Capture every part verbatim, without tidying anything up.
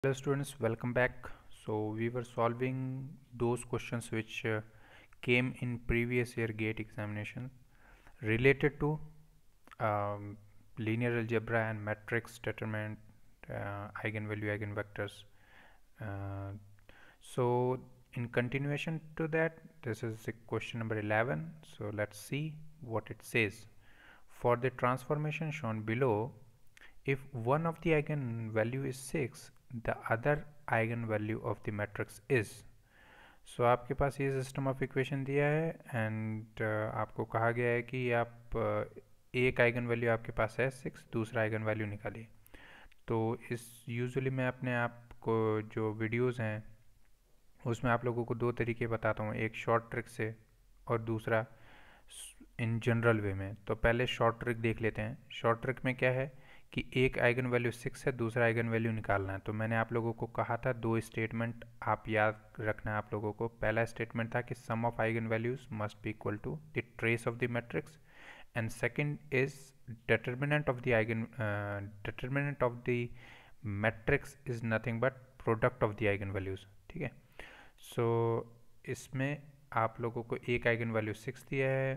Hello students, welcome back. So we were solving those questions which uh, came in previous year GATE examination related to um, linear algebra and matrix determinant, uh, eigenvalue, eigenvectors. Uh, so in continuation to that, this is the question number eleven. So let's see what it says. For the transformation shown below, if one of the eigenvalue is six, the other eigenvalue of the matrix is. So so, आपके पास ये system of equation दिया है and uh, आपको कहा गया है कि आप uh, एक आइगन वैल्यू आपके पास है सिक्स, दूसरा आइगन वैल्यू निकालिए. तो इस यूजुअली मैं अपने आप को जो वीडियोस हैं उसमें आप लोगों को दो तरीके बताता हूँ, एक शॉर्ट ट्रिक से और दूसरा इन जनरल वे में. तो पहले शॉर्ट ट्रिक देख लेते हैं. शॉर्ट ट्रिक में क्या है कि एक आइगन वैल्यू सिक्स है, दूसरा आइगन वैल्यू निकालना है. तो मैंने आप लोगों को कहा था दो स्टेटमेंट आप याद रखना है आप लोगों को. पहला स्टेटमेंट था कि sum of eigen values must be equal to the trace of the matrix and second is determinant of the eigen determinant of the matrix is nothing but product of the eigen values. ठीक है. सो इसमें आप लोगों को एक eigen value six दिया है,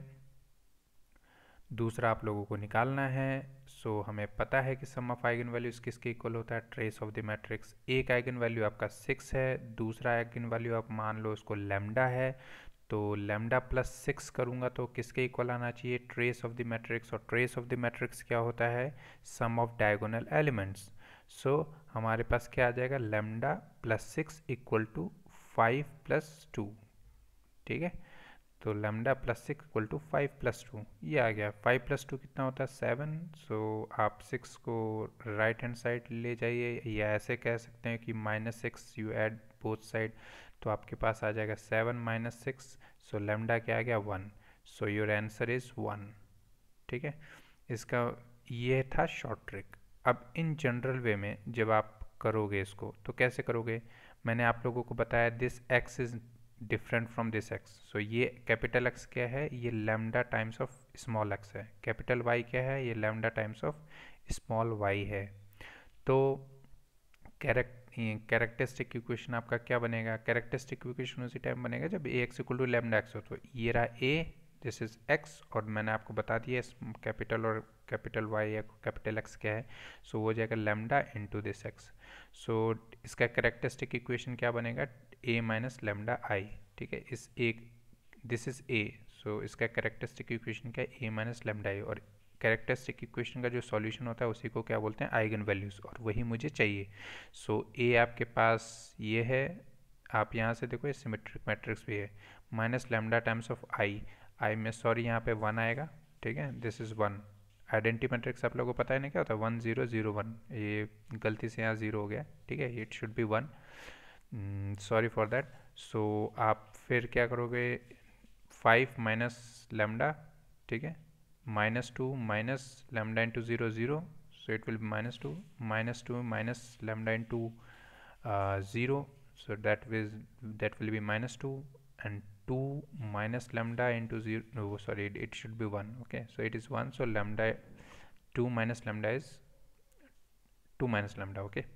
दूसरा आप लोगों को निकालना है. सो so, हमें पता है कि सम ऑफ आइगन वैल्यूज किसके इक्वल होता है, ट्रेस ऑफ द मैट्रिक्स. एक आइगन वैल्यू आपका सिक्स है, दूसरा आइगन वैल्यू आप मान लो उसको लैम्डा है. तो लैम्डा प्लस सिक्स करूँगा तो किसके इक्वल आना चाहिए, ट्रेस ऑफ द मैट्रिक्स. और ट्रेस ऑफ द मैट्रिक्स क्या होता है, sum of diagonal elements. So हमारे पास क्या आ जाएगा, lambda plus six equal to five plus two. ठीक है. तो lambda plus six equal to five plus two, ये आ गया. फाइव प्लस टू कितना होता है, सेवन. सो आप सिक्स को राइट हैंड साइड ले जाइए, या ऐसे कह सकते हैं कि minus six you add both side, तो आपके पास आ जाएगा seven minus six. So lambda क्या आ गया, one. So your answer is one. ठीक है. इसका ये था शॉर्ट ट्रिक. अब इन जनरल वे में जब आप करोगे इसको तो कैसे करोगे, मैंने आप लोगों को बताया this X is different from this X. So ये कैपिटल एक्स क्या है, ये lambda times of small X है. कैपिटल वाई क्या है, ये lambda times of small Y है. तो कैरेक्टरिस्टिक इक्वेशन आपका क्या बनेगा, कैरेक्टरिस्टिक इक्वेशन उसी टाइम बनेगा जब A X equal to lambda X हो. तो ये रहा ए, दिस इज एक्स, और मैंने आपको बता दिया कैपिटल और कैपिटल वाई या कैपिटल एक्स क्या है. सो so, हो जाएगा lambda into this X. So इसका कैरेक्टरिस्टिक इक्वेशन क्या बनेगा, ए माइनस लैम्डा आई. ठीक है. इस एक दिस इज ए, सो इसका कैरेक्टरिस्टिक इक्वेशन क्या है, ए माइनस लैम्डा आई. और कैरेक्टरिस्टिक इक्वेशन का जो सॉल्यूशन होता है उसी को क्या बोलते हैं, आइगन वैल्यूज, और वही मुझे चाहिए. सो so, ए आपके पास ये है, आप यहाँ से देखो ये सिमेट्रिक मैट्रिक्स भी है, minus lambda times of I. I में सॉरी यहाँ पे वन आएगा. ठीक है. This is one. Identity matrix आप लोगों को पता है ना क्या होता है, वन जीरो जीरो वन. ये गलती से यहाँ जीरो हो गया. ठीक है. It should be one, sorry for that. So आप फिर क्या करोगे, फाइव माइनस लैम्डा. ठीक है. Minus two minus lambda into zero zero, so it will be minus two. Minus two minus lambda into zero, so that will that will be minus two, and two minus lambda into zero, no sorry, it, it should be one. Okay, so it is one, so lambda two minus lambda is two minus lambda. Okay,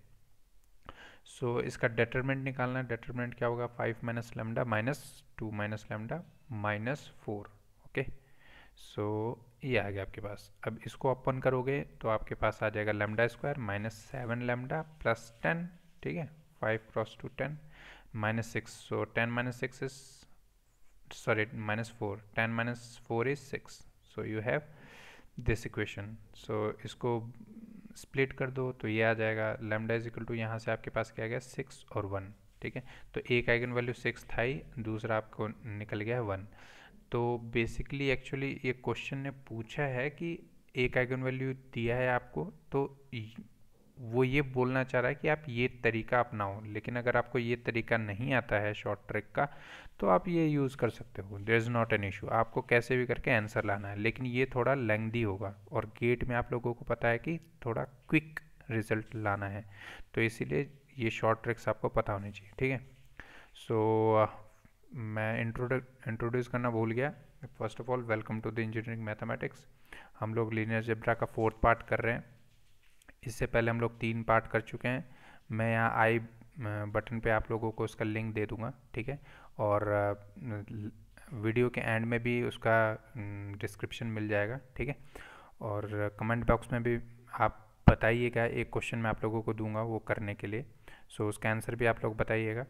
so इसका determinant निकालना है. determinant क्या होगा, five minus lambda minus two minus lambda minus four. Okay, so ये आ गया आपके पास. अब इसको ओपन करोगे तो आपके पास आ जाएगा lambda square minus seven lambda plus ten. ठीक है. Five cross two ten minus six. So ten minus six is sorry minus four. Ten minus four is six. So you have this equation. So इसको split कर दो तो ये आ जाएगा lambda is equal to, यहाँ से आपके पास क्या आ गया, सिक्स और वन. ठीक है. तो एक आइगन वैल्यू सिक्स था ही, दूसरा आपको निकल गया है वन. तो बेसिकली एक्चुअली ये क्वेश्चन ने पूछा है कि एक आइगन वैल्यू दिया है आपको, तो वो ये बोलना चाह रहा है कि आप ये तरीका अपनाओ. लेकिन अगर आपको ये तरीका नहीं आता है शॉर्ट ट्रिक का, तो आप ये यूज़ कर सकते हो. There is not an issue. आपको कैसे भी करके आंसर लाना है, लेकिन ये थोड़ा लेंथी होगा. और गेट में आप लोगों को पता है कि थोड़ा क्विक रिजल्ट लाना है, तो इसीलिए ये शॉर्ट ट्रिक्स आपको पता होनी चाहिए. ठीक है. सो so, मैं इंट्रोड्यूस करना भूल गया. First of all welcome to the engineering mathematics. हम लोग लीनियर अलजेब्रा का फोर्थ पार्ट कर रहे हैं. इससे पहले हम लोग तीन पार्ट कर चुके हैं. मैं यहाँ आई बटन पे आप लोगों को उसका लिंक दे दूँगा, ठीक है। और वीडियो के एंड में भी उसका डिस्क्रिप्शन मिल जाएगा, ठीक है। और कमेंट बॉक्स में भी आप बताइएगा, एक क्वेश्चन मैं आप लोगों को दूंगा वो करने के लिए, सो उसका आंसर भी आप लोग बताइएगा।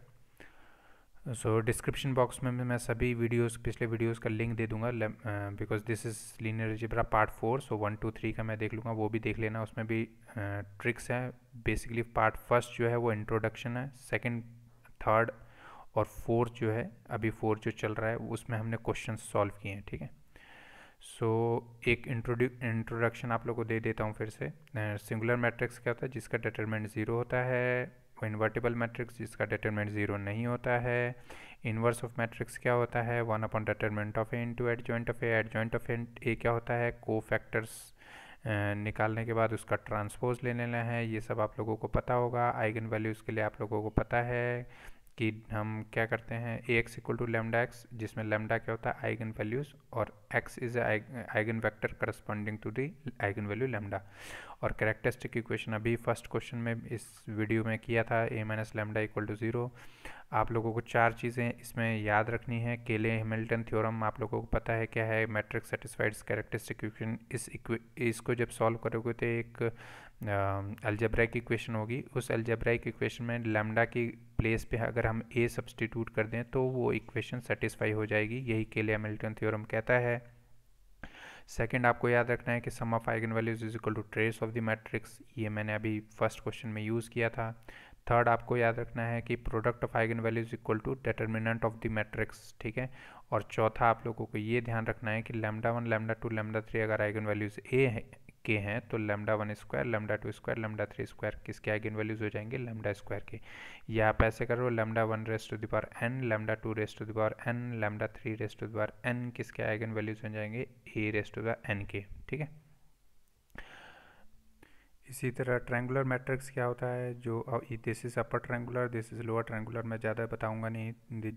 सो डिस्क्रिप्शन बॉक्स में मैं सभी वीडियोस, पिछले वीडियोस का लिंक दे दूंगा, because this is linear algebra part four, so one two three का मैं देख लूँगा, वो भी देख लेना, उसमें भी ट्रिक्स हैं। बेसिकली पार्ट फर्स्ट जो है वो इंट्रोडक्शन है, सेकंड, थर्ड और फोर्थ जो है, अभी फोर्थ जो चल रहा है उसमें हमने क्वेश्चन सॉल्व किए हैं, ठीक है। सो so, एक इंट्रोड्यू इंट्रोडक्शन आप लोगों को दे देता हूँ फिर से। सिंगुलर मैट्रिक्स क्या होता है, जिसका डिटरमिनेंट ज़ीरो होता है। इन्वर्टिबल मैट्रिक्स, जिसका डिटरमिनेंट ज़ीरो नहीं होता है। इन्वर्स ऑफ मैट्रिक्स क्या होता है, one upon determinant of A into adjoint of A. Adjoint of A क्या होता है, को फैक्टर्स निकालने के बाद उसका ट्रांसपोज ले लेना है, ये सब आप लोगों को पता होगा। आइगन वैल्यूज़ के लिए आप लोगों को पता है कि हम क्या करते हैं, A X equal to lambda X, जिसमें लेमडा क्या होता है, आइगन वैल्यूज़, और X is eigen vector corresponding to the eigen value lambda. और कैरेक्टरिस्टिक इक्वेशन अभी फर्स्ट क्वेश्चन में इस वीडियो में किया था, A minus lambda equal to zero. आप लोगों को चार चीज़ें इसमें याद रखनी है। केले हैमिल्टन थ्योरम आप लोगों को पता है क्या है, मैट्रिक्स सेटिस्फाइड्स कैरेक्टरिस्टिक इक्वेशन। इस इसको जब सॉल्व करोगे तो एक अलजेब्राइक इक्वेशन होगी, उस अलजेब्राइक इक्वेशन में लैम्डा की प्लेस पे अगर हम ए सब्सटीट्यूट कर दें तो वो इक्वेशन सेटिस्फाई हो जाएगी, यही केले हैमिल्टन थ्योरम कहता है। सेकंड आपको याद रखना है कि sum of eigen values is equal to trace of the matrix, ये मैंने अभी फर्स्ट क्वेश्चन में यूज़ किया था। थर्ड आपको याद रखना है कि product of eigen values equal to determinant of the matrix, ठीक है। और चौथा आप लोगों को ये ध्यान रखना है कि lambda one, lambda two, lambda three अगर आइगन वैल्यूज ए है के हैं तो lambda one square, lambda two square, lambda three square किसके आइगन वैल्यूज हो जाएंगे, लैम्डा स्क्वायर के। या आप ऐसे करो, lambda one raise to the power N, lambda two raise to the power N, lambda three raise to the power N किसके eigen values हो जाएंगे, A raise to the N के, ठीक है। इसी तरह ट्रायंगुलर मैट्रिक्स क्या होता है, जो this is upper triangular, this is lower triangular, मैं ज़्यादा बताऊंगा नहीं,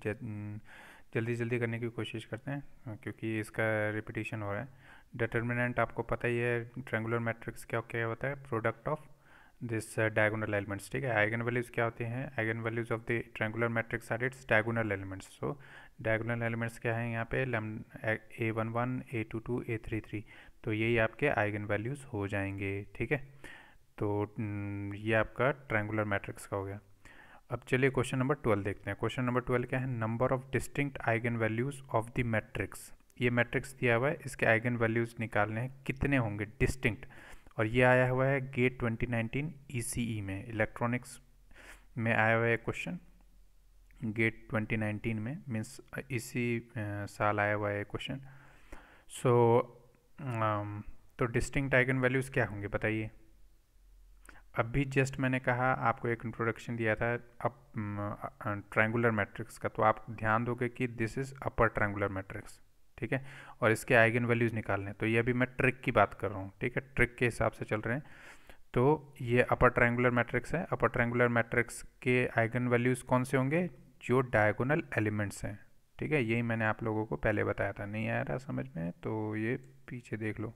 जल्दी जल्दी करने की कोशिश करते हैं क्योंकि इसका रिपीटिशन हो रहा है। डिटर्मिनेंट आपको पता ही है, ट्रायंगुलर मैट्रिक्स क्या क्या होता है, product of this diagonal elements, ठीक है। आइगन वैल्यूज़ क्या होते हैं, eigen values of the triangular matrix are its diagonal elements. So diagonal elements क्या है यहाँ पे, A one one, A two two, A three three, तो यही आपके आइगन वैल्यूज़ हो जाएंगे, ठीक है। तो ये आपका ट्रायंगुलर मैट्रिक्स का हो गया। अब चलिए क्वेश्चन नंबर ट्वेल्व देखते हैं। क्वेश्चन नंबर ट्वेल्व क्या है, number of distinct eigen values of the matrix. ये मैट्रिक्स दिया हुआ है, इसके आइगन वैल्यूज़ निकालने हैं, कितने होंगे डिस्टिंक्ट। और ये आया हुआ है गेट ट्वेंटी नाइनटीन ईसीई में, इलेक्ट्रॉनिक्स में आया हुआ है क्वेश्चन, गेट ट्वेंटी नाइनटीन में, मीन्स इसी साल आया हुआ है क्वेश्चन। सो तो डिस्टिंक्ट आइगन वैल्यूज़ क्या होंगे बताइए। अभी जस्ट मैंने कहा, आपको एक इंट्रोडक्शन दिया था अब ट्रायंगुलर मैट्रिक्स का, तो आप ध्यान दोगे कि this is upper triangular matrix, ठीक है। और इसके आइगन वैल्यूज़ निकालने हैं, तो ये अभी मैं ट्रिक की बात कर रहा हूँ, ठीक है, ट्रिक के हिसाब से चल रहे हैं। तो ये अपर ट्रायंगुलर मैट्रिक्स है, अपर ट्रायंगुलर मैट्रिक्स के आइगन वैल्यूज़ कौन से होंगे, जो डायगोनल एलिमेंट्स हैं, ठीक है। यही मैंने आप लोगों को पहले बताया था, नहीं आया रहा समझ में तो ये पीछे देख लो।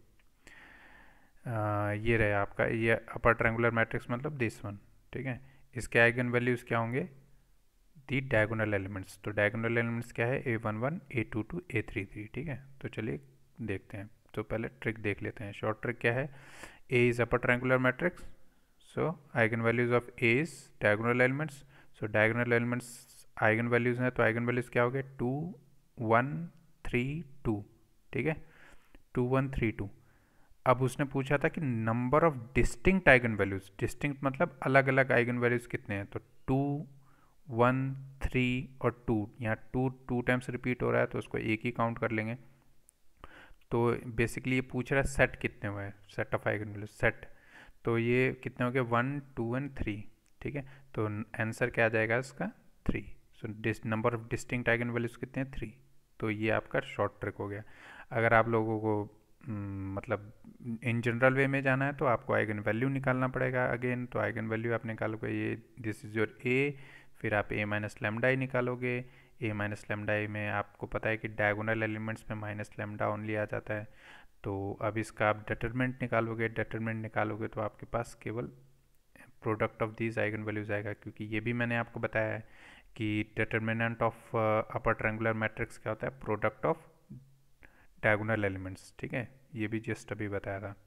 आ, ये रहे आपका, ये अपर ट्रायंगुलर मैट्रिक्स मतलब दिस वन, ठीक है। इसके आइगन वैल्यूज़ क्या होंगे, दी डायगोनल एलिमेंट्स। तो डायगोनल एलिमेंट्स क्या है, ए one one, A two two, A three three, ठीक है। तो चलिए देखते हैं, तो पहले ट्रिक देख लेते हैं। शॉर्ट ट्रिक क्या है, A is upper triangular matrix, so eigen values of A is diagonal elements. So diagonal elements eigen values हैं, तो आइगन वैल्यूज़ क्या हो गए, टू वन थ्री टू, ठीक है, टू वन थ्री टू। अब उसने पूछा था कि number of distinct eigen values, distinct मतलब अलग अलग आइगन वैल्यूज कितने हैं, तो टू, वन, थ्री और टू, यहाँ टू टू टाइम्स रिपीट हो रहा है तो उसको एक ही काउंट कर लेंगे। तो बेसिकली ये पूछ रहा है सेट कितने हुए, set of eigen values, set, तो ये कितने हो गए, वन, टू एंड थ्री, ठीक है। तो आंसर क्या आ जाएगा इसका, three. So number of distinct eigen values कितने हैं, थ्री। तो ये आपका शॉर्ट ट्रिक हो गया। अगर आप लोगों को मतलब इन जनरल वे में जाना है तो आपको आइगन वैल्यू निकालना पड़ेगा अगेन। तो आइगन वैल्यू आप निकालोगे, ये दिस इज योर ए, फिर आप ए माइनस लेमडा ही निकालोगे। ए माइनस लेमडा में आपको पता है कि डायगोनल एलिमेंट्स में माइनस लेमडा ओनली आ जाता है। तो अब इसका आप डिटरमिनेंट निकालोगे, डिटरमिनेंट निकालोगे तो आपके पास केवल product of these eigen values आएगा, क्योंकि ये भी मैंने आपको बताया है कि determinant of upper triangular matrix क्या होता है, प्रोडक्ट ऑफ डायगोनल एलिमेंट्स। ठीक है, ये भी जस्ट अभी बताया था।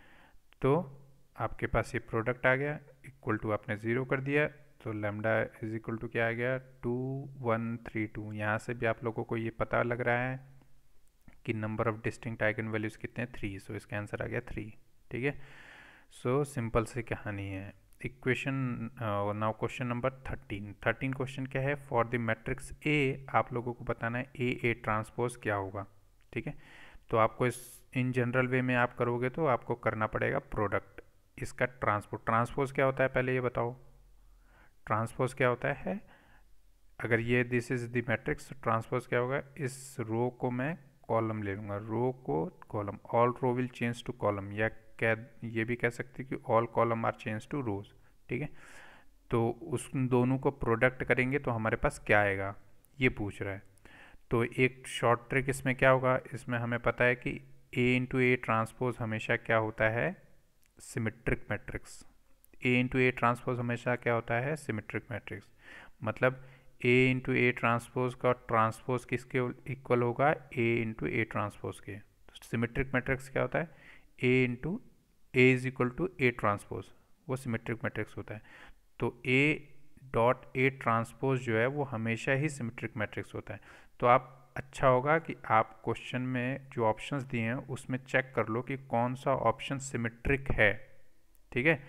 तो आपके पास ये प्रोडक्ट आ गया, इक्वल टू आपने ज़ीरो कर दिया, तो लैम्डा इज इक्वल टू क्या आ गया, टू वन थ्री टू। यहाँ से भी आप लोगों को ये पता लग रहा है कि number of distinct eigen values कितने हैं, थ्री। सो इसका आंसर आ गया थ्री। ठीक है, सो सिंपल सी कहानी है। Equation now question number thirteen. Thirteen question क्या है, फॉर द मैट्रिक्स ए आप लोगों को बताना है ए ए ट्रांसपोज क्या होगा। ठीक है, तो आपको इस इन जनरल वे में आप करोगे तो आपको करना पड़ेगा प्रोडक्ट इसका ट्रांसपोज। ट्रांसपोज क्या होता है पहले ये बताओ, ट्रांसपोज क्या होता है। अगर ये this is the matrix, transpose क्या होगा, इस रो को मैं कॉलम ले लूँगा, रो को column, all row will change to column, या क्या ये भी कह सकते हैं कि all column are change to rows. ठीक है, तो उस दोनों को प्रोडक्ट करेंगे तो हमारे पास क्या आएगा ये पूछ रहा है। तो एक शॉर्ट ट्रिक इसमें क्या होगा, इसमें हमें पता है कि ए इंटू ए ट्रांसपोज हमेशा क्या होता है, symmetric matrix. A into A transpose हमेशा क्या होता है, सिमेट्रिक मैट्रिक्स। मतलब ए इंटू ए ट्रांसपोज का ट्रांसपोज किसके इक्वल होगा, ए इंटू ए ट्रांसपोज के। तो सिमेट्रिक मैट्रिक्स क्या होता है, A into A is equal to A transpose, वो सिमेट्रिक मैट्रिक्स होता है। तो ए डॉट ए ट्रांसपोज जो है वो हमेशा ही सिमेट्रिक मैट्रिक्स होता है। तो आप अच्छा होगा कि आप क्वेश्चन में जो ऑप्शंस दिए हैं उसमें चेक कर लो कि कौन सा ऑप्शन सिमेट्रिक है। ठीक है,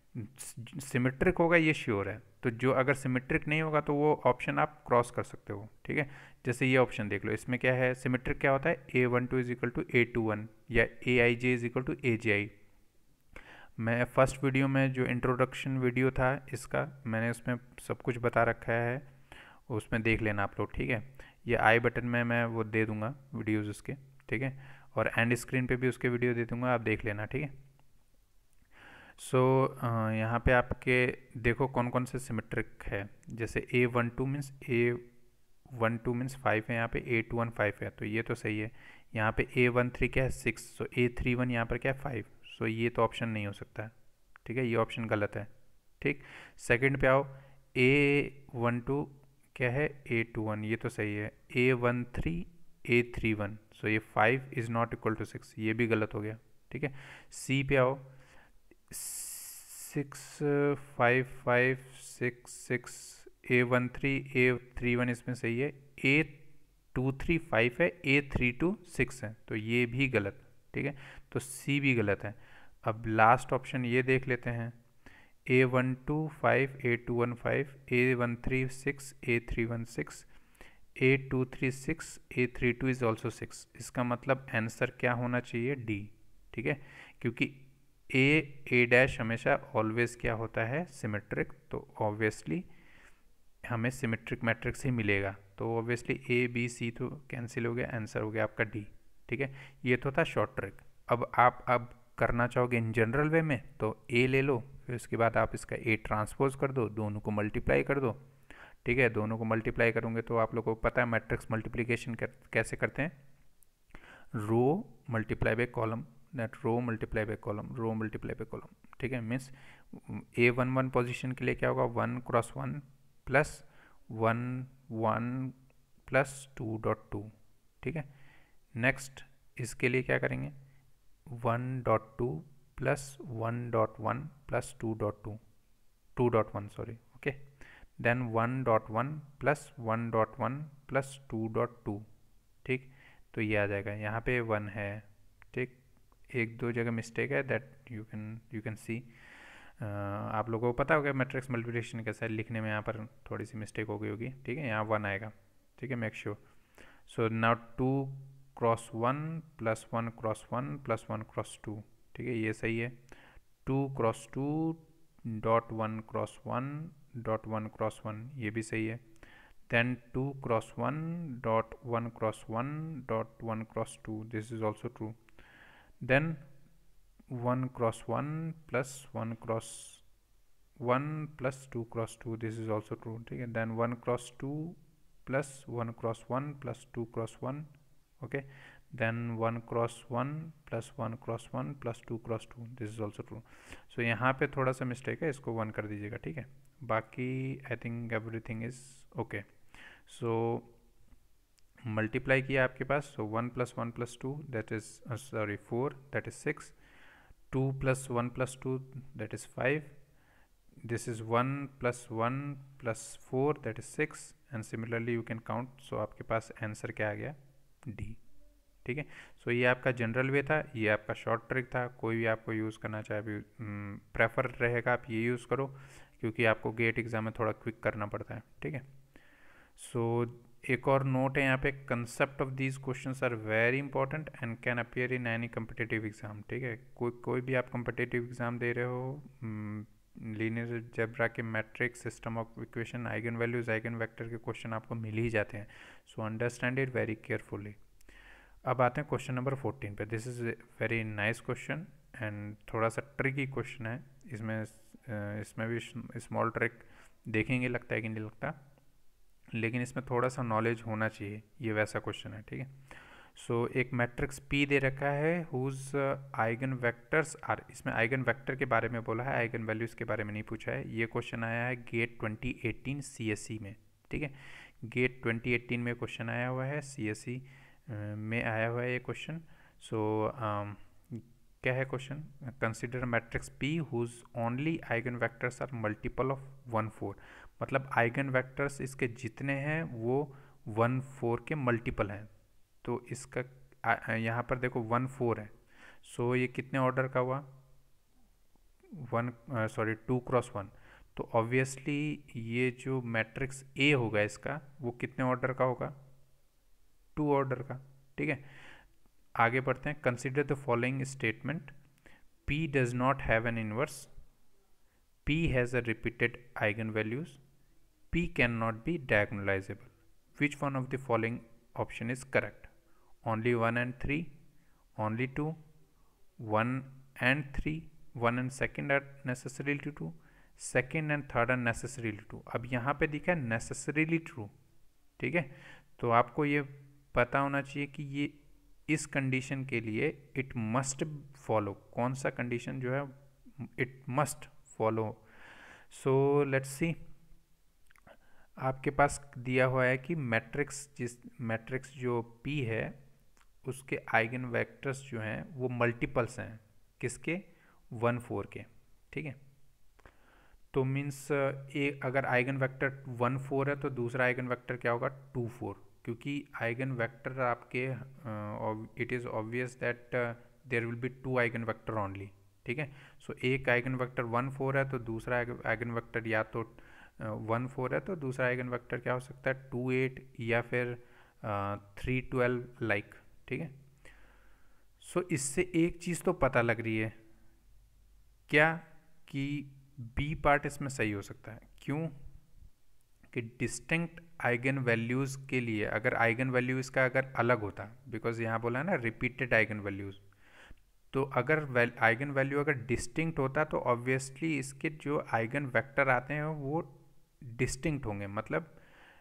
सिमेट्रिक होगा ये श्योर है, तो जो अगर सिमेट्रिक नहीं होगा तो वो ऑप्शन आप क्रॉस कर सकते हो। ठीक है, जैसे ये ऑप्शन देख लो, इसमें क्या है, सिमेट्रिक क्या होता है, ए one two is equal to A two one, या A I J is equal to A J I. मैं फर्स्ट वीडियो में जो इंट्रोडक्शन वीडियो था इसका, मैंने उसमें सब कुछ बता रखा है, उसमें देख लेना आप लोग। ठीक है, ये आई बटन में मैं वो दे दूंगा वीडियोज़ उसके। ठीक है, और एंड स्क्रीन पे भी उसके वीडियो दे दूंगा, आप देख लेना। ठीक है, सो so, यहाँ पे आपके देखो कौन कौन से सिमेट्रिक है। जैसे A one two means A one two means five है, यहाँ पे ए टू वन फाइव है, तो ये तो सही है। यहाँ पे ए वन थ्री क्या है, six, so a three one यहाँ पर क्या है, फाइव, सो ये तो ऑप्शन नहीं हो सकता है। ठीक है, ये ऑप्शन गलत है। ठीक, सेकंड पे आओ, ए वन टू क्या है, ए टू वन, ये तो सही है। ए one three a three one, so ये five is not equal to six, ये भी गलत हो गया। ठीक है, सी पे आओ, six five five six six, a one three a three one इसमें सही है, ए टू थ्री फाइव है, ए थ्री टू सिक्स है, तो ये भी गलत। ठीक है, तो सी भी गलत है। अब लास्ट ऑप्शन ये देख लेते हैं, a one two five a two one five, a one three six a three one six, a two three six a three two is also six. इसका मतलब आंसर क्या होना चाहिए, डी। ठीक है, क्योंकि ए ए डैश हमेशा ऑलवेज क्या होता है, सिमेट्रिक, तो ऑब्वियसली हमें सिमेट्रिक मैट्रिक्स ही मिलेगा। तो ऑब्वियसली ए बी सी तो कैंसिल हो गया, आंसर हो गया आपका डी। ठीक है, ये तो था शॉर्ट ट्रिक। अब आप अब करना चाहोगे इन जनरल वे में, तो ए ले लो, फिर उसके बाद आप इसका ए ट्रांसपोज कर दो, दोनों को मल्टीप्लाई कर दो। ठीक है, दोनों को मल्टीप्लाई करोगे तो आप लोगों को पता है मैट्रिक्स मल्टीप्लिकेशन कर, कैसे करते हैं, row multiply by column, that row multiply by column, row multiply by column. ठीक है, मीन्स ए वन वन पोजिशन के लिए क्या होगा, one cross one plus one one plus two dot two. ठीक है, नेक्स्ट इसके लिए क्या करेंगे, one dot two plus one dot one plus two dot two, two dot one sorry, okay, then one dot one plus one dot one plus two dot two. ठीक, तो ये आ जाएगा, यहाँ पे वन है। ठीक, एक दो जगह मिस्टेक है, that you can you can see. आप लोगों को पता होगा मैट्रिक्स मल्टीप्लिकेशन कैसा है, लिखने में यहाँ पर थोड़ी सी मिस्टेक हो गई होगी। ठीक है, यहाँ वन आएगा। ठीक है, make sure. So now two cross one plus one cross one plus one cross two. ठीक है, ये सही है। Two cross two dot one cross one dot one cross one, ये भी सही है। Then two cross one dot one cross one dot one cross two, this is also true. Then one cross one plus one cross one plus two cross two, this is also true. ठीक है, then one cross two plus one cross one plus two cross one, okay, then one cross one plus one cross one plus two cross two, this is also true. So यहाँ पे थोड़ा सा mistake है, इसको one कर दीजिएगा, ठीक है। बाकी I think everything is okay. So multiply किया आपके पास, so one plus one plus two that is sorry four, that is six, two plus one plus two that is five, this is one plus one plus four that is six, and similarly you can count। so आपके पास answer क्या आ गया, D, ठीक है। So so ये आपका general वे था, ये आपका शॉर्ट ट्रिक था। कोई भी आपको यूज़ करना चाहे भी प्रेफर रहेगा आप ये यूज़ करो, क्योंकि आपको गेट एग्जाम में थोड़ा क्विक करना पड़ता है, ठीक है। सो so, एक और नोट है यहाँ पे, concept of these questions are very important and can appear in any competitive exam, ठीक है। कोई कोई भी आप कम्पिटिटिव एग्जाम दे रहे हो, लीनियर अलजेब्रा के matrix, system of equation, eigen values, eigen vector के क्वेश्चन आपको मिल ही जाते हैं। So understand it very carefully. अब आते हैं क्वेश्चन नंबर फोर्टीन पे। This is very nice question and थोड़ा सा ट्रिकी क्वेश्चन है। इसमें इसमें भी स्मॉल ट्रिक देखेंगे, लगता है कि नहीं लगता, लेकिन इसमें थोड़ा सा नॉलेज होना चाहिए। ये वैसा क्वेश्चन है, ठीक है। सो so, एक मैट्रिक्स P दे रखा है हुज आइगन वेक्टर्स आर, इसमें आइगन वेक्टर के बारे में बोला है, आइगन वैल्यूज़ के बारे में नहीं पूछा है। ये क्वेश्चन आया है गेट ट्वेंटी एटीन सीएसई में, ठीक है। गेट ट्वेंटी एटीन में क्वेश्चन आया हुआ है, सीएसई में आया हुआ है ये क्वेश्चन। सो क्या है question, consider matrix P whose only eigen vectors are multiple of one four, मतलब आइगन वेक्टर्स इसके जितने हैं वो वन फोर के मल्टीपल हैं। तो इसका यहाँ पर देखो वन फोर है, सो so ये कितने ऑर्डर का हुआ, one sorry two cross one. तो ऑब्वियसली ये जो मैट्रिक्स ए होगा इसका, वो कितने ऑर्डर का होगा, टू ऑर्डर का, ठीक है। आगे बढ़ते हैं। Consider the following statement, P does not have an inverse, P has a repeated eigen values, P can not be diagonalizable, which one of the following option is correct, only one and three, only two, one and three, one and second are necessarily true, second and third are necessarily true। अब यहाँ पे दिखा है necessarily true, ठीक है। तो आपको ये पता होना चाहिए कि ये इस कंडीशन के लिए it must follow, कौन सा कंडीशन जो है it must follow। so let's see, आपके पास दिया हुआ है कि मैट्रिक्स जिस मैट्रिक्स जो P है उसके आइगन वेक्टर्स जो हैं वो मल्टीपल्स हैं, किसके, वन फोर के, ठीक है। तो मीन्स ए अगर आइगन वेक्टर वन फोर है तो दूसरा आइगन वेक्टर क्या होगा, टू फोर, क्योंकि आइगन वेक्टर आपके it is obvious that there will be two eigen vector only, ठीक है। सो एक आइगन वेक्टर वन फोर है तो दूसरा आइगन वेक्टर या तो वन uh, फोर है तो दूसरा आइगन वेक्टर क्या हो सकता है, टू एट या फिर थ्री ट्वेल्व लाइक, ठीक है। सो so, इससे एक चीज़ तो पता लग रही है क्या, कि बी पार्ट इसमें सही हो सकता है। क्यों, कि डिस्टिंक्ट आइगन वैल्यूज़ के लिए अगर आइगन वैल्यू इसका अगर अलग होता, बिकॉज यहाँ बोला है ना रिपीटेड आइगन वैल्यूज़, तो अगर आइगन वैल्यू अगर डिस्टिंक्ट होता तो ऑब्वियसली इसके जो आइगन वेक्टर आते हैं वो डिस्टिंक्ट होंगे, मतलब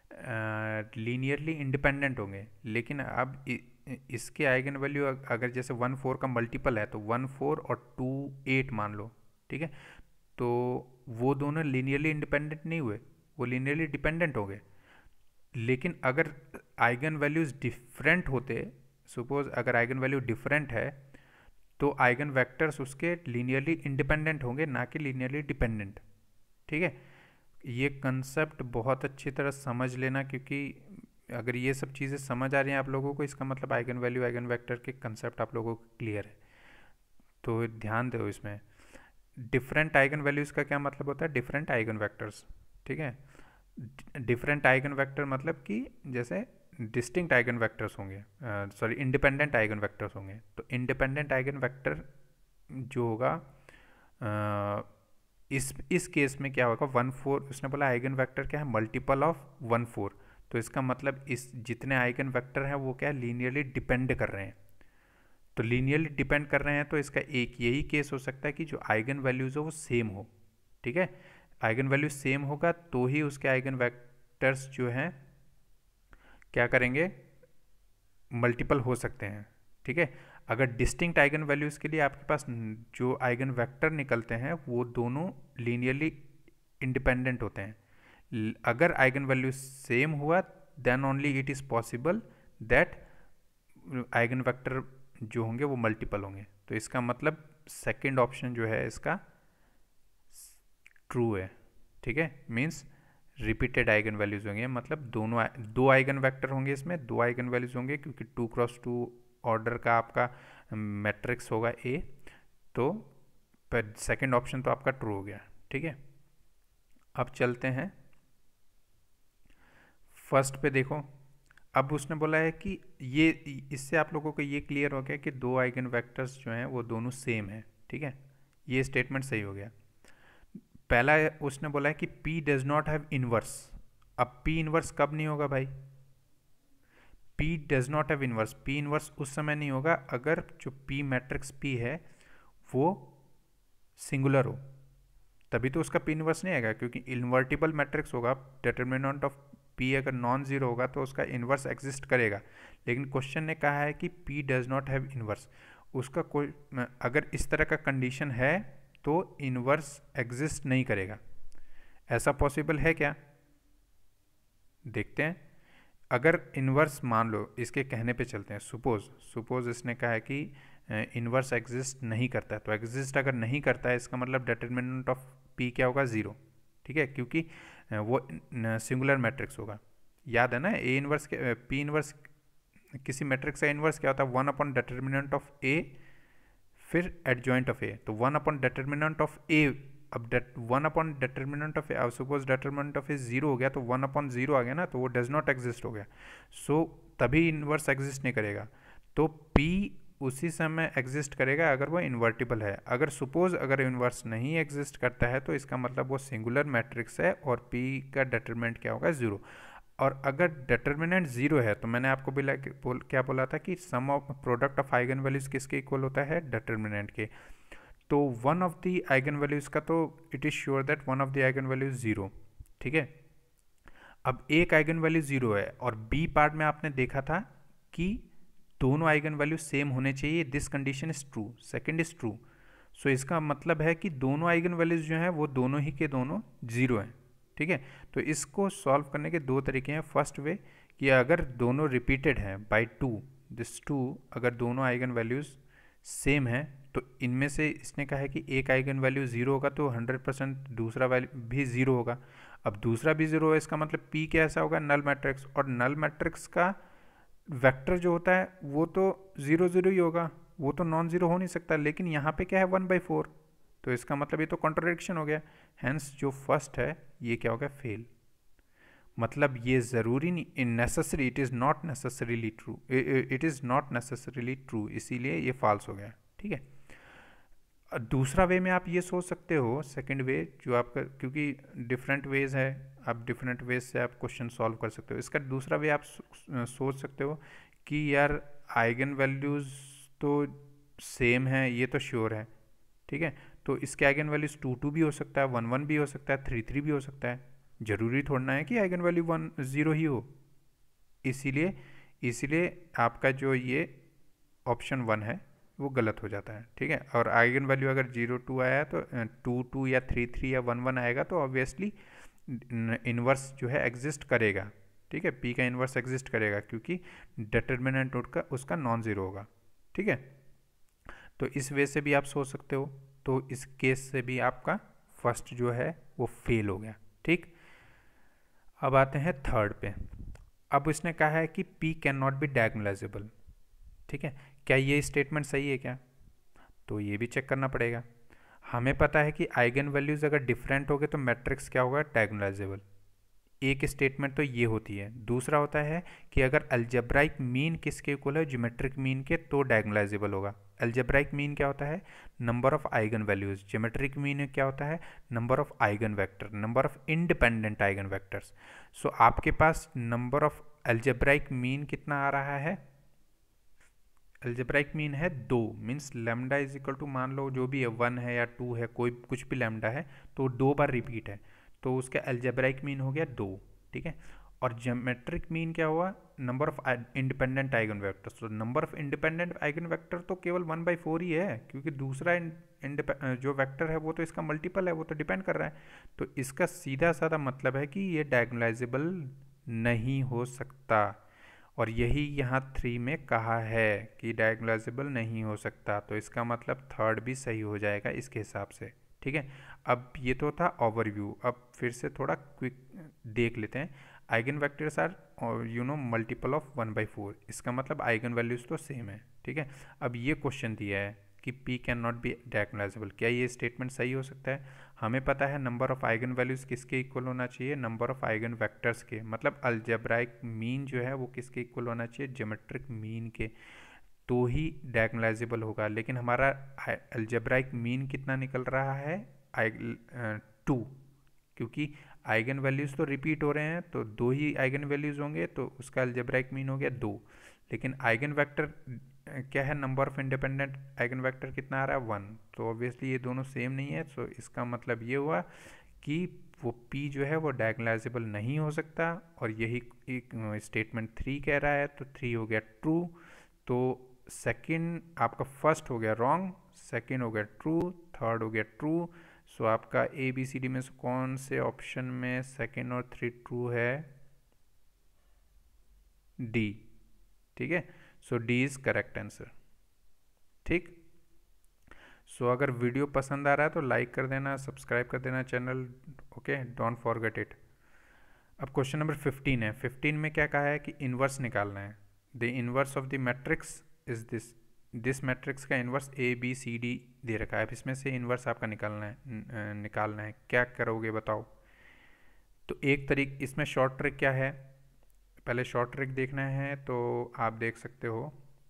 लीनियरली uh, इंडिपेंडेंट होंगे। लेकिन अब इ, इसके आइगन वैल्यू अगर जैसे वन फोर का मल्टीपल है तो वन फोर और टू एट मान लो, ठीक है। तो वो दोनों लीनियरली इंडिपेंडेंट नहीं हुए, वो लीनियरली डिपेंडेंट हो गए। लेकिन अगर आइगन वैल्यूज डिफरेंट होते, सपोज अगर आइगन वैल्यू डिफरेंट है तो आइगन वेक्टर्स उसके लीनियरली इंडिपेंडेंट होंगे, ना कि लीनियरली डिपेंडेंट, ठीक है। ये कंसेप्ट बहुत अच्छी तरह समझ लेना, क्योंकि अगर ये सब चीज़ें समझ आ रही हैं आप लोगों को, इसका मतलब आइगन वैल्यू आइगन वेक्टर के कंसेप्ट आप लोगों को क्लियर है। तो ध्यान दो इसमें, डिफरेंट आइगन वैल्यूज़ का क्या मतलब होता है, डिफरेंट आइगन वेक्टर्स, ठीक है। डिफरेंट आइगन वेक्टर मतलब कि जैसे डिस्टिंक्ट आइगन वेक्टर्स होंगे, सॉरी इंडिपेंडेंट आइगन वेक्टर्स होंगे। तो इंडिपेंडेंट आइगन वेक्टर जो होगा uh, इस इस केस में क्या होगा, वन फोर, उसने बोला आइगन वेक्टर क्या है, मल्टीपल ऑफ वन फोर, तो इसका मतलब इस जितने आइगन वेक्टर हैं वो क्या लीनियरली डिपेंड कर रहे हैं। तो लीनियरली डिपेंड कर रहे हैं तो इसका एक यही केस हो सकता है कि जो आइगन वैल्यूज़ हो वो सेम हो, ठीक है। आइगन वैल्यू सेम होगा तो ही उसके आइगन वेक्टर्स जो हैं क्या करेंगे, मल्टीपल हो सकते हैं, ठीक है। अगर डिस्टिंक्ट आइगन वैल्यूज़ के लिए आपके पास जो आइगन वेक्टर निकलते हैं वो दोनों लीनियरली इंडिपेंडेंट होते हैं। अगर आइगन वैल्यू सेम हुआ then only it is possible that eigen vector जो होंगे वो मल्टीपल होंगे। तो इसका मतलब सेकंड ऑप्शन जो है इसका ट्रू है, ठीक है। मीन्स रिपीटेड आइगन वैल्यूज होंगे, मतलब दोनों दो आइगन वेक्टर होंगे, इसमें दो आइगन वैल्यूज होंगे क्योंकि टू क्रॉस टू ऑर्डर का आपका मैट्रिक्स होगा ए। तो सेकंड ऑप्शन तो आपका ट्रू हो गया, ठीक है। अब चलते हैं फर्स्ट पे। देखो अब उसने बोला है कि ये, इससे आप लोगों को ये क्लियर हो गया कि दो आइगन वेक्टर्स जो हैं वो दोनों सेम है, ठीक है। ये स्टेटमेंट सही हो गया। पहला उसने बोला है कि P does not have inverse. अब P इनवर्स कब नहीं होगा भाई? P does not have inverse, P inverse उस समय नहीं होगा अगर जो P मैट्रिक्स P है वो सिंगुलर हो, तभी तो उसका P इनवर्स नहीं आएगा, क्योंकि इन्वर्टिबल मैट्रिक्स होगा। डिटर्मिनेंट ऑफ P अगर नॉन जीरो होगा तो उसका इनवर्स एग्जिस्ट करेगा। लेकिन क्वेश्चन ने कहा है कि P does not have inverse, उसका कोई, अगर इस तरह का कंडीशन है तो इनवर्स एग्जिस्ट नहीं करेगा। ऐसा पॉसिबल है क्या? देखते हैं। अगर इनवर्स मान लो, इसके कहने पे चलते हैं। सपोज सपोज इसने कहा है कि इनवर्स एग्जिस्ट नहीं करता है, तो एग्जिस्ट अगर नहीं करता है इसका मतलब डिटर्मिनेंट ऑफ P क्या होगा? ज़ीरो, ठीक है, क्योंकि वो सिंगुलर मैट्रिक्स होगा। याद है ना, ए इनवर्स के P इनवर्स किसी मैट्रिक्स का इनवर्स क्या होता है? One upon determinant of A फिर एडजॉइंट ऑफ ए। तो one upon determinant of A, अब one upon determinant of A, अब suppose determinant of A zero हो गया तो वन अपॉन जीरो आ गया ना, तो वो डज नॉट एग्जिस्ट हो गया। सो so, तभी इनवर्स एग्जिस्ट नहीं करेगा। तो P उसी समय एग्जिस्ट करेगा अगर वो इन्वर्टिबल है। अगर सपोज अगर इनवर्स नहीं एग्जिस्ट करता है तो इसका मतलब वो सिंगुलर मैट्रिक्स है और P का डिटर्मिनेंट क्या होगा? जीरो। और अगर डिटर्मिनेंट जीरो है तो मैंने आपको बोला बोल, क्या बोला था कि sum of product of eigen values किसके इक्वल होता है? डिटर्मिनेंट के। तो one of the eigen values का तो it is sure that one of the eigen values zero, ठीक है। अब एक आइगन वैल्यू जीरो है और बी पार्ट में आपने देखा था कि दोनों आइगन वैल्यू सेम होने चाहिए, this condition is true, second is true. So इसका मतलब है कि दोनों आइगन वैल्यूज जो हैं वो दोनों ही के दोनों जीरो हैं, ठीक है। तो इसको सॉल्व करने के दो तरीके हैं। फर्स्ट वे कि अगर दोनों रिपीटेड हैं बाय टू, दिस टू, अगर दोनों आइगन वैल्यूज सेम हैं तो इनमें से इसने कहा है कि एक आइगन वैल्यू जीरो होगा तो हंड्रेड परसेंट दूसरा वैल्यू भी जीरो होगा। अब दूसरा भी जीरो है, इसका मतलब P कैसा होगा? Null matrix. और नल मैट्रिक्स का वेक्टर जो होता है वो तो जीरो जीरो ही होगा, वो तो नॉन जीरो हो नहीं सकता। लेकिन यहाँ पे क्या है? वन बाई फोर, तो इसका मतलब ये तो कॉन्ट्राडिक्शन हो गया। हैंस जो फर्स्ट है ये क्या हो गया? फेल। मतलब ये ज़रूरी नहीं, necessary, it is not necessarily true, it is not necessarily true, इसीलिए ये फॉल्स हो गया, ठीक है। दूसरा वे में आप ये सोच सकते हो, सेकंड वे जो आपका, क्योंकि डिफरेंट वेज है, आप डिफरेंट वेज से आप क्वेश्चन सॉल्व कर सकते हो। इसका दूसरा वे आप सोच सकते हो कि यार आइगन वैल्यूज़ तो सेम है, ये तो श्योर है, ठीक है। तो इसके आइगन वैल्यूज टू टू भी हो सकता है, वन वन भी हो सकता है, थ्री थ्री भी हो सकता है। जरूरी थोड़ा है कि आइगन वैल्यू वन ज़ीरो ही हो। इसीलिए इसीलिए आपका जो ये ऑप्शन वन है वो गलत हो जाता है, ठीक है। और आइगन वैल्यू अगर जीरो टू आया है तो टू टू या थ्री थ्री या वन वन आएगा तो ऑब्वियसली इन्वर्स जो है एग्जिस्ट करेगा, ठीक है। P का इन्वर्स एग्जिस्ट करेगा क्योंकि डिटर्मिनेंट उसका उसका नॉन ज़ीरो होगा, ठीक है। तो इस वे से भी आप सोच सकते हो। तो इस केस से भी आपका फर्स्ट जो है वो फेल हो गया, ठीक। अब आते हैं थर्ड पे। अब इसने कहा है कि P can not be diagonalizable, ठीक है। क्या ये स्टेटमेंट सही है क्या? तो ये भी चेक करना पड़ेगा। हमें पता है कि आइगन वैल्यूज अगर डिफरेंट हो गए तो मैट्रिक्स क्या होगा? डायगोनलाइजेबल। एक स्टेटमेंट तो ये होती है। दूसरा होता है कि अगर अलजेब्राइक मीन किसके इक्वल है? ज्योमेट्रिक मीन के, तो डायगोनलाइजेबल होगा। अलजेब्राइक मीन क्या होता है? Number of eigen values. Geometric mean क्या होता है? Number of eigen vector, number of independent eigen vectors. So आपके पास नंबर ऑफ अलजेब्राइक मीन कितना आ रहा है? अलजेब्राइक मीन है दो, means lambda is equal to, मान लो जो भी है वन है या टू है, कोई कुछ भी लैम्डा है तो दो बार रिपीट है, तो उसका अलजेब्राइक मीन हो गया दो, ठीक है। और ज्योमेट्रिक मीन क्या हुआ, number of independent eigen vectors. तो number of independent eigen vector तो केवल वन बाई फोर ही है, क्योंकि दूसरा जो वेक्टर है वो तो इसका मल्टीपल है, वो तो डिपेंड कर रहा है। तो इसका सीधा साधा मतलब है कि ये डायगोनलाइजेबल नहीं हो सकता, और यही यहाँ थ्री में कहा है कि डायगोनलाइजेबल नहीं हो सकता। तो इसका मतलब थर्ड भी सही हो जाएगा इसके हिसाब से, ठीक है। अब ये तो था ओवरव्यू, अब फिर से थोड़ा क्विक देख लेते हैं। Eigen vectors are you know multiple of one by four, इसका मतलब आइगन वैल्यूज तो सेम है, ठीक है। अब ये क्वेश्चन दिया है कि P can not be diagonalizable, क्या ये स्टेटमेंट सही हो सकता है? हमें पता है नंबर ऑफ आइगन वैल्यूज किसके इक्वल होना चाहिए, नंबर ऑफ आइगन वेक्टर्स के, मतलब अलजेब्राइक मीन जो है वो किसके इक्वल होना चाहिए, ज्योमेट्रिक मीन के, तो ही डायगोनलाइजेबल होगा। लेकिन हमारा अलजेब्राइक मीन कितना निकल रहा है, टू, क्योंकि आइगन वैल्यूज़ तो रिपीट हो रहे हैं, तो दो ही आइगन वैल्यूज़ होंगे, तो उसका अलजेब्राइक मीन हो गया दो। लेकिन आइगन वेक्टर क्या है, number of independent eigen vector कितना आ रहा है, वन। तो ऑब्वियसली ये दोनों सेम नहीं है, सो इसका मतलब ये हुआ कि वो P जो है वो डायगोनलाइजेबल नहीं हो सकता, और यही एक स्टेटमेंट थ्री कह रहा है। तो थ्री हो गया ट्रू, तो सेकंड आपका फर्स्ट हो गया रॉन्ग, सेकंड हो गया ट्रू, थर्ड हो गया ट्रू। सो आपका ए बी सी डी में से कौन से ऑप्शन में सेकंड और थ्री ट्रू है, डी, ठीक है। So D is correct answer, ठीक। सो so, अगर वीडियो पसंद आ रहा है तो लाइक कर देना, सब्सक्राइब कर देना channel, okay, don't forget it. अब क्वेश्चन नंबर फिफ्टीन है। फिफ्टीन में क्या कहा है कि इन्वर्स निकालना है। The inverse of the matrix is this, this matrix का inverse A B C D दे रखा है। अब इसमें से इन्वर्स आपका निकालना है, निकालना है क्या करोगे बताओ। तो एक तरीक इसमें शॉर्ट ट्रिक क्या है, पहले शॉर्ट ट्रिक देखना है तो आप देख सकते हो।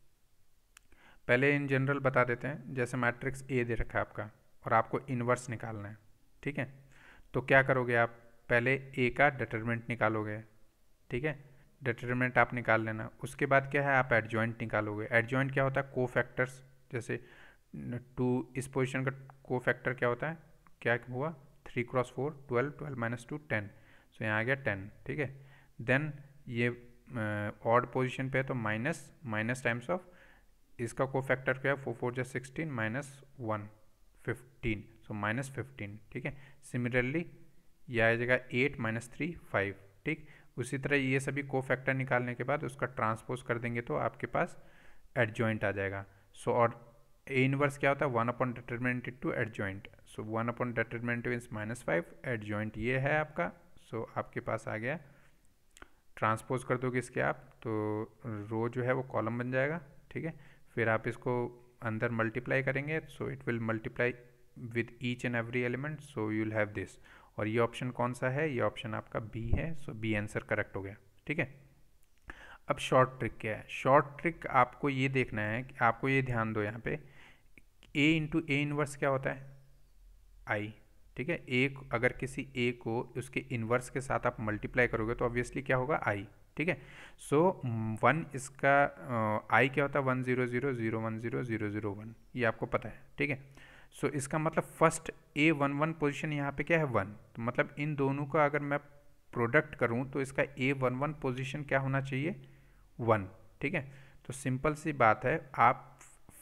पहले इन जनरल बता देते हैं, जैसे मैट्रिक्स ए दे रखा है आपका और आपको इन्वर्स निकालना है, ठीक है। तो क्या करोगे आप, पहले ए का डिटरमिनेंट निकालोगे, ठीक है, डिटरमिनेंट आप निकाल लेना। उसके बाद क्या है, आप एडजॉइंट निकालोगे। एडजॉइंट क्या होता है, को फैक्टर्स, जैसे टू इस पोजीशन का को फैक्टर क्या होता है, क्या हुआ, three cross four twelve, twelve minus two ten, so यहाँ आ गया टेन, ठीक है। देन ये ऑड uh, पोजिशन पे है तो माइनस माइनस टाइम्स ऑफ इसका को फैक्टर क्या है, फोर फोर जो sixteen minus one fifteen, so minus fifteen, ठीक है। सिमिलरली यह आ जाएगा एट माइनस थ्री फाइव, ठीक। उसी तरह ये सभी को फैक्टर निकालने के बाद उसका ट्रांसपोज कर देंगे तो आपके पास एडजॉइंट आ जाएगा। सो so, और ए इनवर्स क्या होता है, one upon determinant to adjoint, so one upon determinant means minus five, adjoint ये है आपका। सो so, आपके पास आ गया, ट्रांसपोज कर दोगे इसके आप तो रो जो है वो कॉलम बन जाएगा, ठीक है। फिर आप इसको अंदर मल्टीप्लाई करेंगे, so it will multiply with each and every element, so you will have this. और ये ऑप्शन कौन सा है, ये ऑप्शन आपका बी है, सो बी आंसर करेक्ट हो गया, ठीक है। अब शॉर्ट ट्रिक क्या है, शॉर्ट ट्रिक आपको ये देखना है कि आपको ये ध्यान दो यहाँ पे, ए इंटू ए इनवर्स क्या होता है, आई, ठीक है। एक अगर किसी ए को उसके इनवर्स के साथ आप मल्टीप्लाई करोगे तो ऑब्वियसली क्या होगा, आई, ठीक है। सो वन इसका आई uh, क्या होता है, one zero zero zero one zero zero zero one, ये आपको पता है, ठीक है। सो so, इसका मतलब first a one one position यहाँ पे क्या है, वन, तो मतलब इन दोनों का अगर मैं प्रोडक्ट करूँ तो इसका ए वन वन पोजिशन क्या होना चाहिए, वन, ठीक है। तो सिंपल सी बात है, आप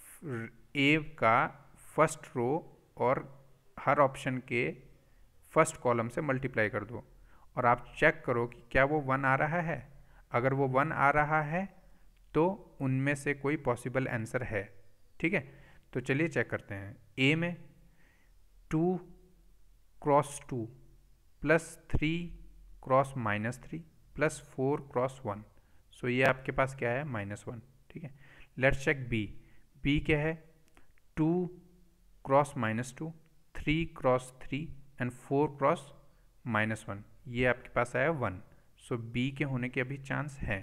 ए का फर्स्ट रो और हर ऑप्शन के फर्स्ट कॉलम से मल्टीप्लाई कर दो और आप चेक करो कि क्या वो वन आ रहा है। अगर वो वन आ रहा है तो उनमें से कोई पॉसिबल आंसर है, ठीक है। तो चलिए चेक करते हैं। ए में two cross two plus three cross minus three plus four cross one, so ये आपके पास क्या है, माइनस वन, ठीक है। लेट्स चेक बी, बी क्या है, two cross minus two, three cross three and four cross minus one, ये आपके पास आया वन, सो बी के होने के अभी चांस है।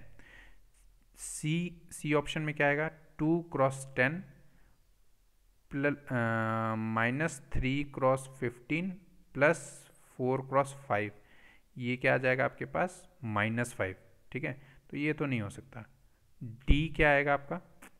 सी सी ऑप्शन में क्या आएगा, two cross ten plus minus three cross fifteen plus four cross five, ये क्या आ जाएगा आपके पास, माइनस फाइव, ठीक है। तो ये तो नहीं हो सकता। डी क्या आएगा आपका,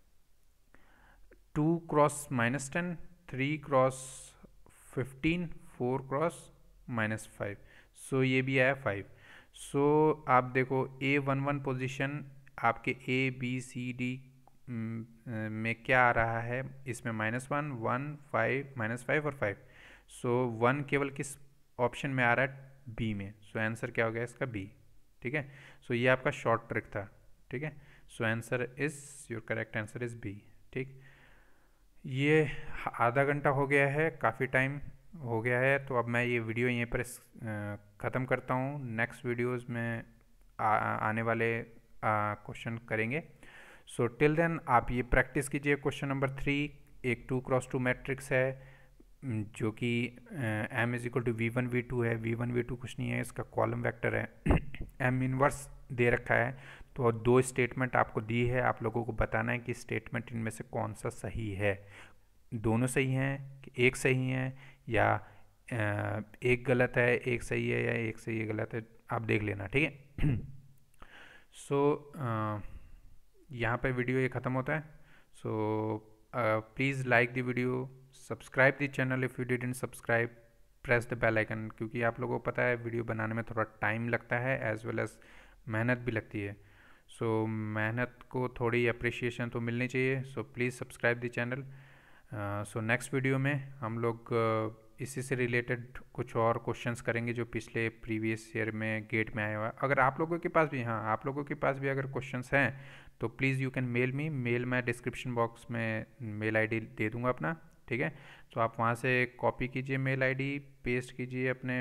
two cross minus ten, three cross fifteen, four cross minus five, so ये भी आया फाइव। सो so, आप देखो ए वन वन पोजिशन आपके ए बी सी डी में क्या आ रहा है, इसमें minus one one five minus five और फाइव। सो वन केवल किस ऑप्शन में आ रहा है, बी में। सो so, आंसर क्या हो गया इसका, बी। ठीक है, सो so, ये आपका शॉर्ट ट्रिक था। ठीक है, so answer is, your correct answer is B. ठीक, ये आधा घंटा हो गया है, काफ़ी टाइम हो गया है, तो अब मैं ये वीडियो यहीं पर ख़त्म करता हूँ। नेक्स्ट वीडियोस में आ, आने वाले क्वेश्चन करेंगे। सो टिल देन आप ये प्रैक्टिस कीजिए। क्वेश्चन नंबर थ्री एक टू क्रॉस टू मैट्रिक्स है, जो कि M is equal to V one V two है। वी वन वी टू कुछ नहीं है, इसका कॉलम वेक्टर है। एम इनवर्स दे रखा है, तो दो स्टेटमेंट आपको दी है, आप लोगों को बताना है कि स्टेटमेंट इनमें से कौन सा सही है। दोनों सही हैं कि एक सही है, या एक गलत है एक सही है, या एक सही है गलत है, आप देख लेना। ठीक है, सो यहाँ पे वीडियो ये ख़त्म होता है। So please like the video, subscribe the channel if you didn't subscribe, press the bell icon, क्योंकि आप लोगों को पता है वीडियो बनाने में थोड़ा टाइम लगता है, एज वेल एज मेहनत भी लगती है। सो so, मेहनत को थोड़ी अप्रिसिएशन तो मिलनी चाहिए। So please subscribe the channel. So next video में हम लोग uh, इसी से रिलेटेड कुछ और क्वेश्चंस करेंगे जो पिछले प्रीवियस ईयर में गेट में आया हुआ है। अगर आप लोगों के पास भी, हाँ आप लोगों के पास भी अगर क्वेश्चंस हैं तो please you can mail me. Mail मैं डिस्क्रिप्शन बॉक्स में मेल आईडी दे दूंगा अपना। ठीक है, तो आप वहाँ से कॉपी कीजिए, मेल आईडी पेस्ट कीजिए अपने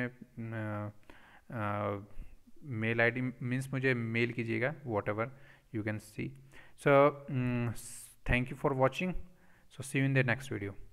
मेल आईडी, मीन्स मुझे मेल कीजिएगा, whatever you can see. So thank you for watching. So see you in the next video.